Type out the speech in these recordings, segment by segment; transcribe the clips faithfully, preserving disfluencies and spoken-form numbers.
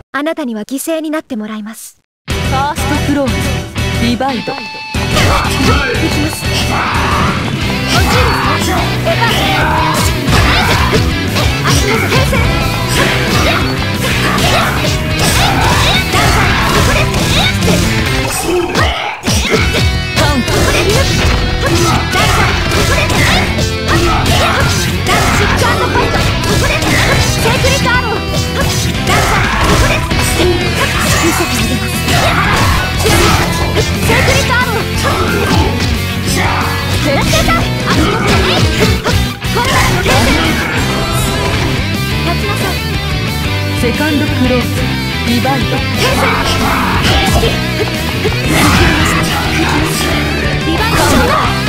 あなたには犠牲になってもらいます。 ファーストフローズリバイド。 行きます。惜しいですね。エヴァ足元平線。ダウンここです。 カウント。 ここでリュッダウンここです。ダウンシックアンドファイト。ここです。セークレットアロー。ダウンここです。見せてあげます。セークレットアロー。プラスデータ足元のエイ今度は停戦。立ちなさい。 セカンドクローズリバイド。 停戦。意識リバイドしろ。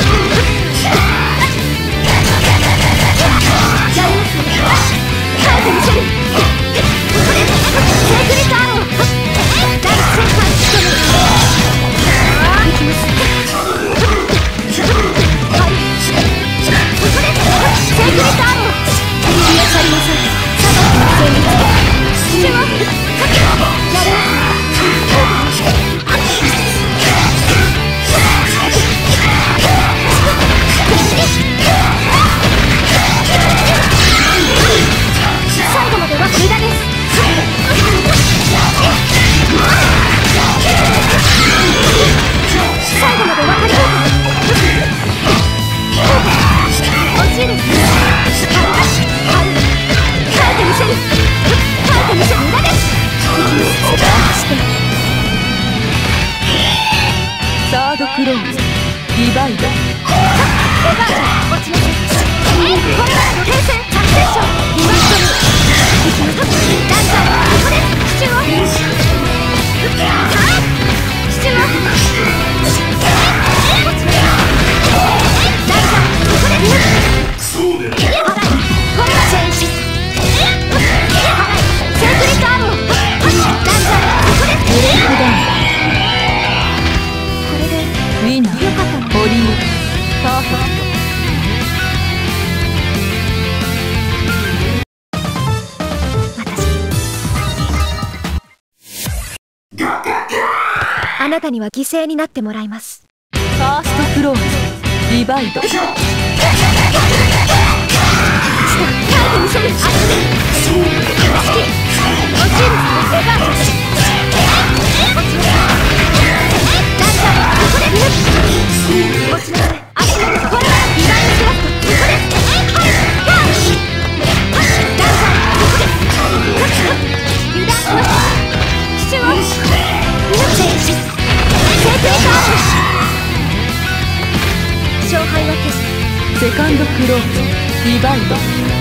やります。耐えてみせる。ここです。セークレットアロー。大先輩仕留める。いきます。はい。ここです。セークレットアロー。癒されません。サバの精密。父はやります。最後までは無駄です。最後まで分かります。惜しいです。はいはい耐えてみせる。耐えてみせる。無駄です。 サードクローズリバイド。 エヴァージョン落ちなさい。これは停戦サクセッションリマストル。いきます。ダンサーここです。父を父を落ちなさい。ダンサーここです。 そうで払いこれはチェンジ。払いセークレットアロー。ダンサーここです。 ブレイクダウン。 これでウィナーよかったの。 ホリーパーフェクト。 あなたには犠牲になってもらいます。 ファーストフローズリバイド。 耐えてみせる。足で惜しいですね。エヴァージョンダンサーここです。落ちなさい。足元これはリバインドクラフト。ここです。ダンサーここです。油断します。父を命セークレットアロー。勝敗は決す。 セカンドクローズリバイド。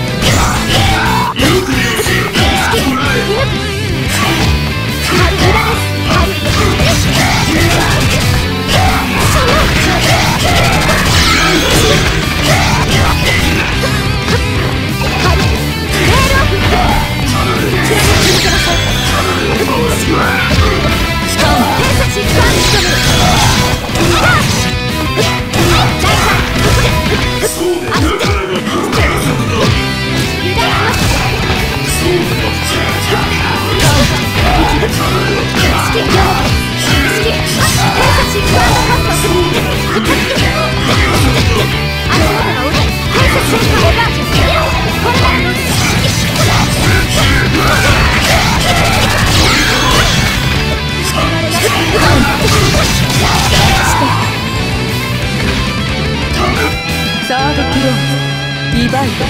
サードクローズリバイド。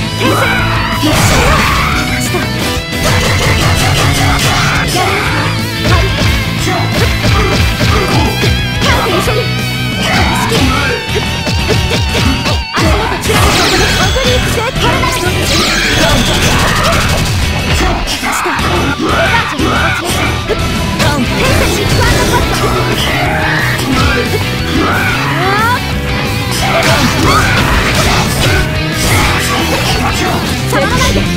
触らないで。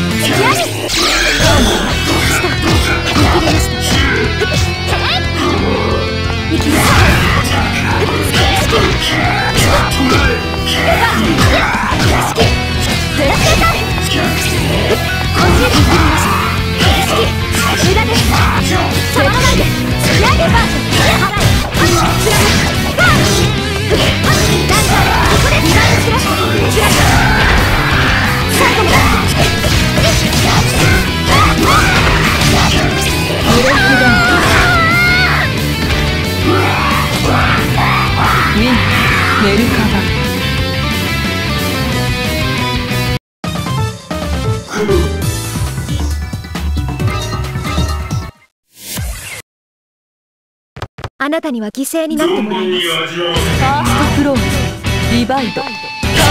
無駄です。 あなたには犠牲になってもらいます。 ファーストクローズリバイドカウント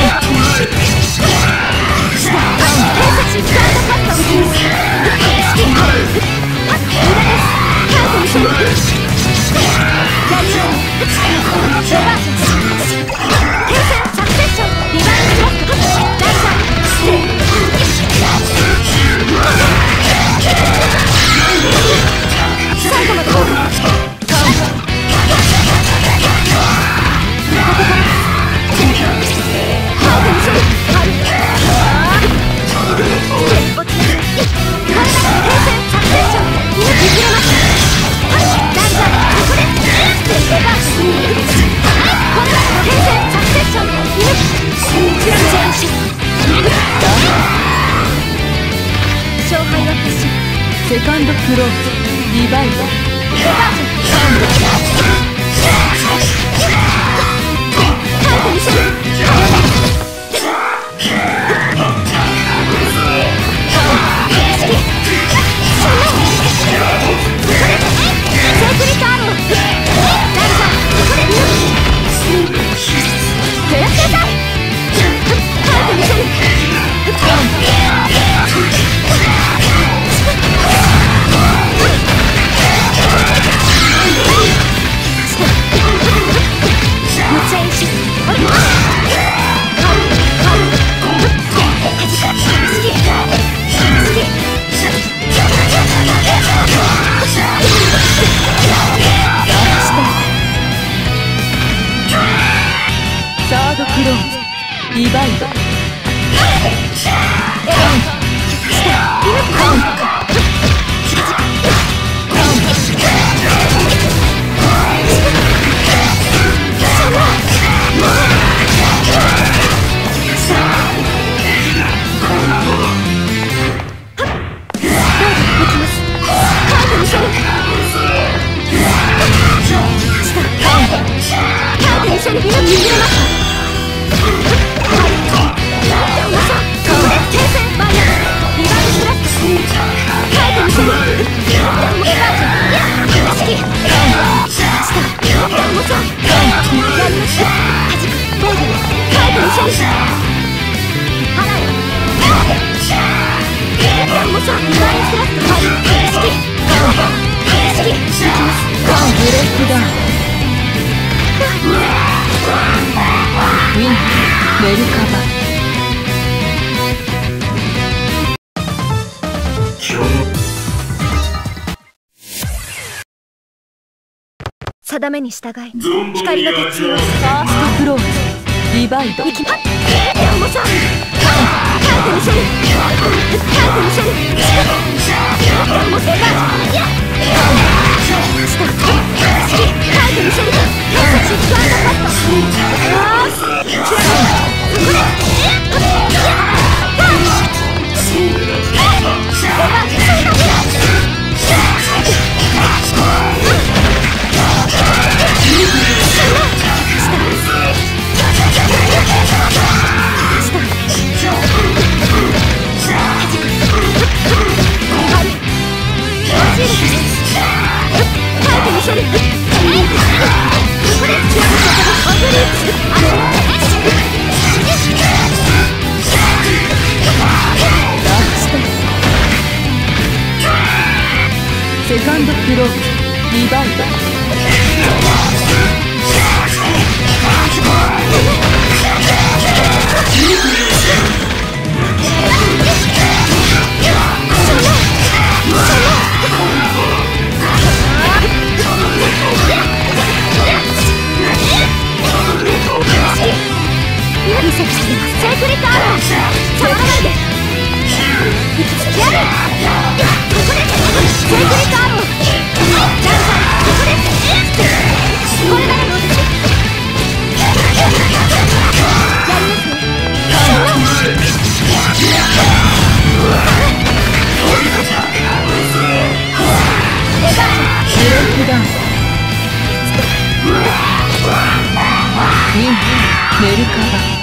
最後までセカンドクローズリバイドリバイドウィンメルカバ定めに従い光の鉄をファーストクローズリバイド行きまっ重さカーテンションカーテンション重さがやっ下好きカーテンションシックアンダーパッドよーしこれやっセカンドクローズリバイドセークレットアロー触らないでやるここでセークレットアローダンサーここでこれならどうですやりますねブレイクダウンウィンメルカバ